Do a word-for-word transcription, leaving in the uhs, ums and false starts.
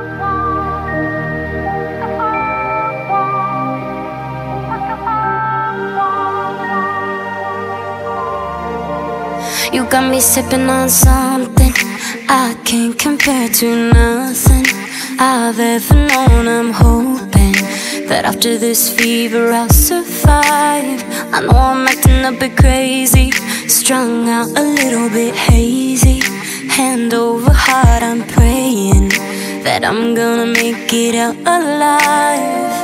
You got me sipping on something I can't compare to nothing I've ever known. I'm hoping that after this fever I'll survive. I know I'm acting a bit crazy, strung out a little bit hazy. Hand over heart I'm praying that I'm gonna make it out alive.